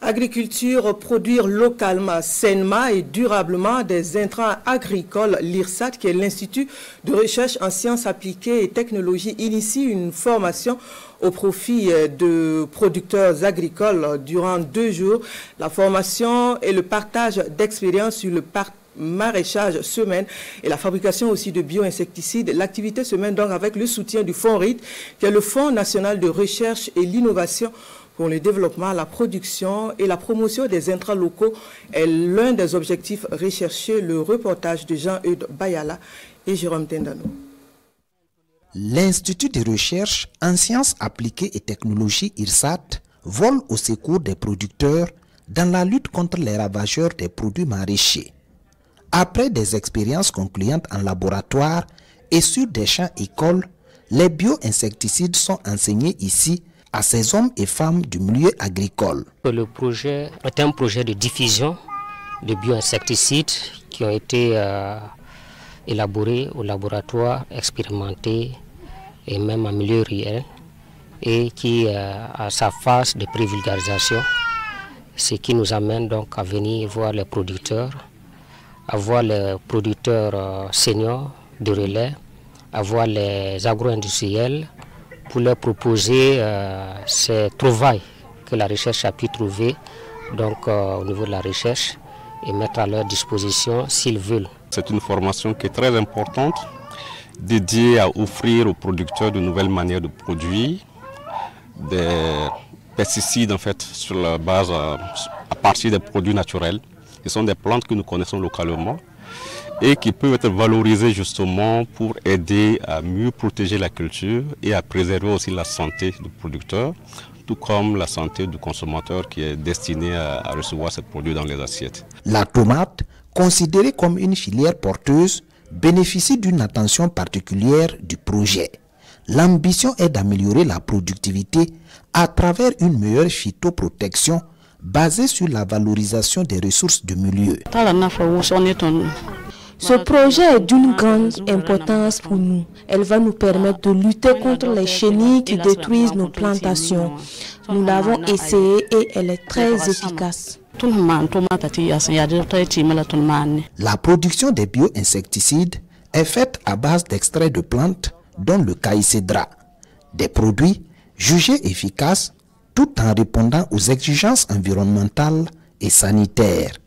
Agriculture, produire localement, sainement et durablement des intrants agricoles. L'IRSAT, qui est l'Institut de recherche en sciences appliquées et technologies, initie une formation au profit de producteurs agricoles durant 2 jours. La formation et le partage d'expériences sur le maraîchage se mène et la fabrication aussi de bioinsecticides. L'activité se mène donc avec le soutien du FONRIT, qui est le Fonds national de recherche et l'innovation pour le développement, la production et la promotion des intrants locaux est l'un des objectifs recherchés. Le reportage de Jean-Eudes Bayala et Jérôme Tendano. L'Institut de recherche en sciences appliquées et technologies IRSAT vole au secours des producteurs dans la lutte contre les ravageurs des produits maraîchers. Après des expériences concluantes en laboratoire et sur des champs-écoles, les bioinsecticides sont enseignés ici à ces hommes et femmes du milieu agricole. Le projet est un projet de diffusion de bioinsecticides qui ont été élaborés au laboratoire, expérimentés et même en milieu réel, et qui a sa phase de prévulgarisation, ce qui nous amène donc à venir voir les producteurs, à voir les producteurs seniors de relais, à voir les agro-industriels, pour leur proposer ces trouvailles que la recherche a pu trouver donc, au niveau de la recherche et mettre à leur disposition s'ils veulent. C'est une formation qui est très importante, dédiée à offrir aux producteurs de nouvelles manières de produire, des pesticides en fait sur la base à partir des produits naturels. Ce sont des plantes que nous connaissons localement et qui peuvent être valorisées justement pour aider à mieux protéger la culture et à préserver aussi la santé du producteur, tout comme la santé du consommateur qui est destiné à recevoir ces produits dans les assiettes. La tomate, considérée comme une filière porteuse, bénéficie d'une attention particulière du projet. L'ambition est d'améliorer la productivité à travers une meilleure phytoprotection basée sur la valorisation des ressources du milieu. Ce projet est d'une grande importance pour nous. Elle va nous permettre de lutter contre les chenilles qui détruisent nos plantations. Nous l'avons essayée et elle est très efficace. La production des bioinsecticides est faite à base d'extraits de plantes, dont le caïcédra, des produits jugés efficaces tout en répondant aux exigences environnementales et sanitaires.